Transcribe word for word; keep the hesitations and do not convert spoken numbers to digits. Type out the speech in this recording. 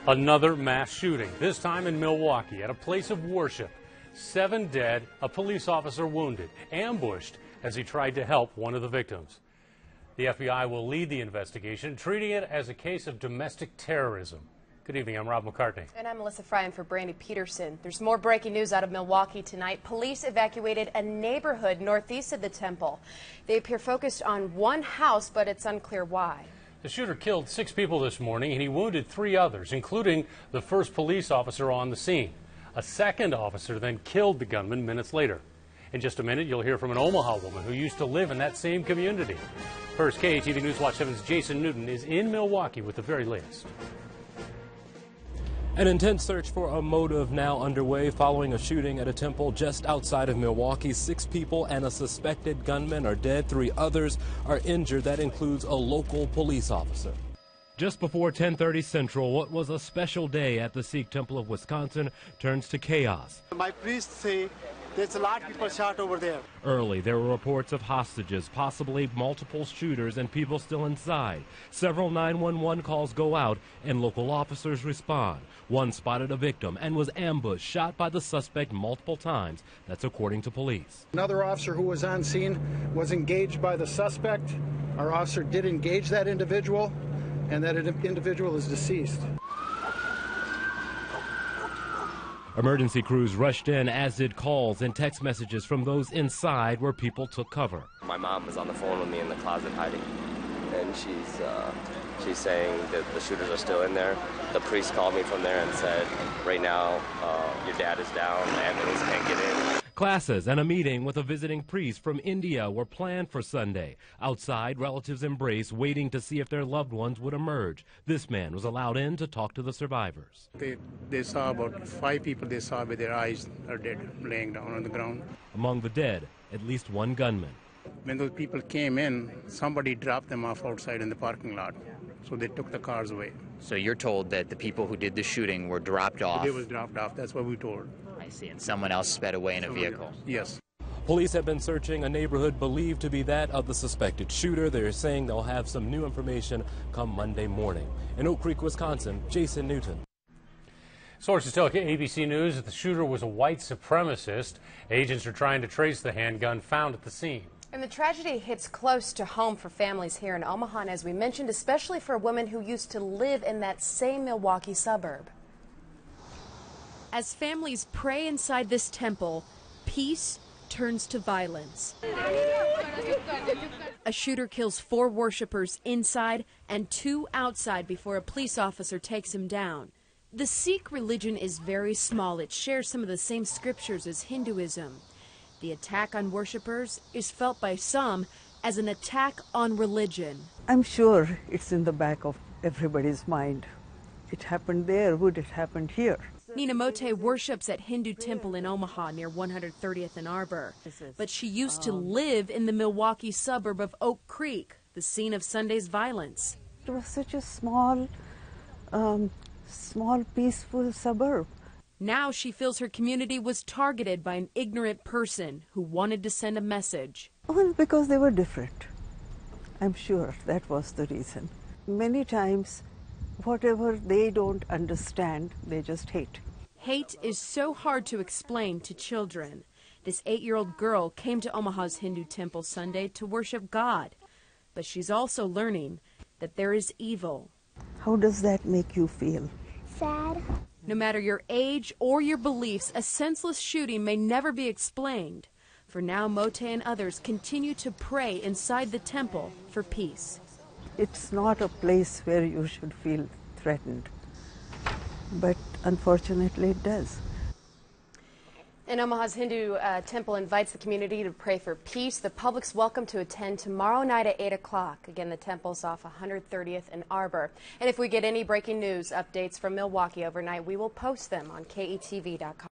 Another mass shooting, this time in Milwaukee at a place of worship. Seven dead, a police officer wounded, ambushed as he tried to help one of the victims. The F B I will lead the investigation, treating it as a case of domestic terrorism. Good evening, I'm Rob McCartney. And I'm Melissa Fryan for Brandy Peterson. There's more breaking news out of Milwaukee tonight. Police evacuated a neighborhood northeast of the temple. They appear focused on one house, but it's unclear why. The shooter killed six people this morning, and he wounded three others, including the first police officer on the scene. A second officer then killed the gunman minutes later. In just a minute, you'll hear from an Omaha woman who used to live in that same community. First, K A T V News Watch seven's Jason Newton is in Milwaukee with the very latest. An intense search for a motive now underway following a shooting at a temple just outside of Milwaukee. Six people and a suspected gunman are dead. Three others are injured. That includes a local police officer. Just before ten thirty Central, what was a special day at the Sikh Temple of Wisconsin turns to chaos. My priests say there's a lot of people shot over there. Early, there were reports of hostages, possibly multiple shooters, and people still inside. Several nine one one calls go out, and local officers respond. One spotted a victim and was ambushed, shot by the suspect multiple times. That's according to police. Another officer who was on scene was engaged by the suspect. Our officer did engage that individual, and that individual is deceased. Emergency crews rushed in, as did calls and text messages from those inside where people took cover. My mom was on the phone with me in the closet hiding, and she's uh, she's saying that the shooters are still in there. The priest called me from there and said, right now, uh, your dad is down, the ambulance can't get in. Classes and a meeting with a visiting priest from India were planned for Sunday. Outside, relatives embraced, waiting to see if their loved ones would emerge. This man was allowed in to talk to the survivors. They, they saw about five people they saw with their eyes are dead, laying down on the ground. Among the dead, at least one gunman. When those people came in, somebody dropped them off outside in the parking lot, so they took the cars away. So you're told that the people who did the shooting were dropped off? They was dropped off, that's what we told. I see, and someone else sped away in a vehicle? Yes. Police have been searching a neighborhood believed to be that of the suspected shooter. They're saying they'll have some new information come Monday morning. In Oak Creek, Wisconsin, Jason Newton. Sources tell A B C News that the shooter was a white supremacist. Agents are trying to trace the handgun found at the scene. And the tragedy hits close to home for families here in Omaha, and as we mentioned, especially for a woman who used to live in that same Milwaukee suburb. As families pray inside this temple, peace turns to violence. A shooter kills four worshipers inside and two outside before a police officer takes him down. The Sikh religion is very small. It shares some of the same scriptures as Hinduism. The attack on worshipers is felt by some as an attack on religion. I'm sure it's in the back of everybody's mind. It happened there, would it happen here? Nina Mote worships at Hindu temple in Omaha near one hundred thirtieth and Arbor. But she used to live in the Milwaukee suburb of Oak Creek, the scene of Sunday's violence. It was such a small, um, small, peaceful suburb. Now she feels her community was targeted by an ignorant person who wanted to send a message. Well, because they were different. I'm sure that was the reason. Many times, whatever they don't understand, they just hate. Hate is so hard to explain to children. This eight-year-old girl came to Omaha's Hindu temple Sunday to worship God. But she's also learning that there is evil. How does that make you feel? Sad. No matter your age or your beliefs, a senseless shooting may never be explained. For now, Mote and others continue to pray inside the temple for peace. It's not a place where you should feel threatened, but unfortunately it does. And Omaha's Hindu uh, temple invites the community to pray for peace. The public's welcome to attend tomorrow night at eight o'clock. Again, the temple's off one hundred thirtieth and Arbor. And if we get any breaking news updates from Milwaukee overnight, we will post them on K E T V dot com.